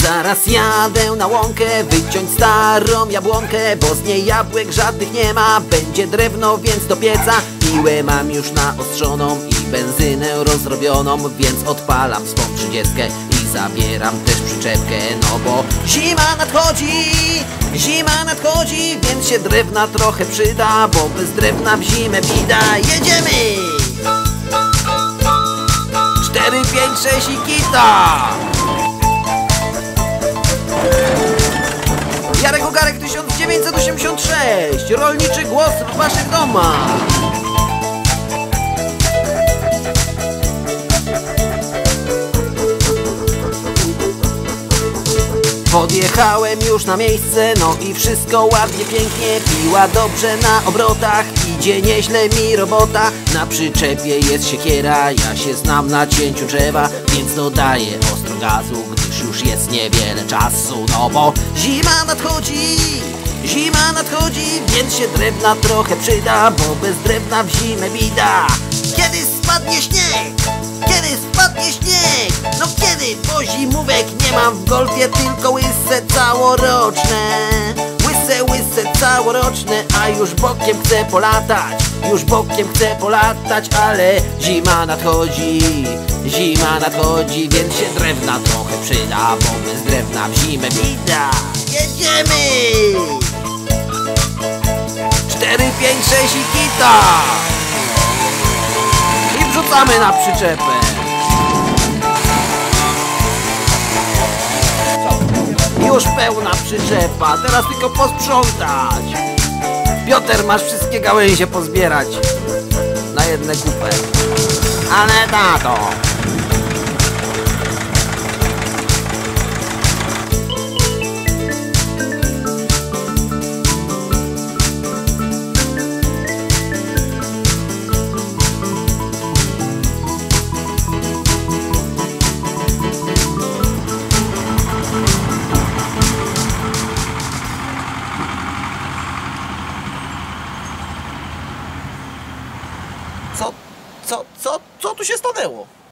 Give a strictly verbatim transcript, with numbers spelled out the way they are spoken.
Zaraz jadę na łąkę, wyciąć starą jabłonkę, bo z niej jabłek żadnych nie ma. Będzie drewno, więc do pieca. Piłę mam już naostrzoną i benzynę rozrobioną, więc odpalam swą trzydziestkę i zabieram też przyczepkę. No bo zima nadchodzi, zima nadchodzi, więc się drewna trochę przyda, bo bez drewna w zimę bida. Jedziemy! Cztery, pięć, sześć i kita! Jarek Ogarek tysiąc dziewięćset osiemdziesiąt sześć. Rolniczy głos w waszych domach. Podjechałem już na miejsce, no i wszystko ładnie, pięknie. Piła dobrze na obrotach, idzie nieźle mi robota. Na przyczepie jest siekiera, ja się znam na cięciu drzewa, więc dodaję ostro gazu, gdyż już jest niewiele czasu. No bo zima nadchodzi, zima nadchodzi, więc się drewna trochę przyda, bo bez drewna w zimę bida. Kiedy spadnie śnieg? Kiedy spadnie śnieg? No kiedy? Bo zimówek nie mam w golfie, tylko łyse całoroczne. Łyse, łyse całoroczne, a już bokiem chcę polatać, już bokiem chcę polatać, ale zima nadchodzi, zima nadchodzi, więc się drewna trochę przyda, bo bez drewna w zimę bida. Jedziemy! Cztery, pięć, sześć i kita! I wrzucamy na przyczepę. Już pełna przyczepa, teraz tylko posprzątać. Piotr, masz wszystkie gałęzie pozbierać na jedne kupę. Ale tato, Co, co, co, co tu się stanęło?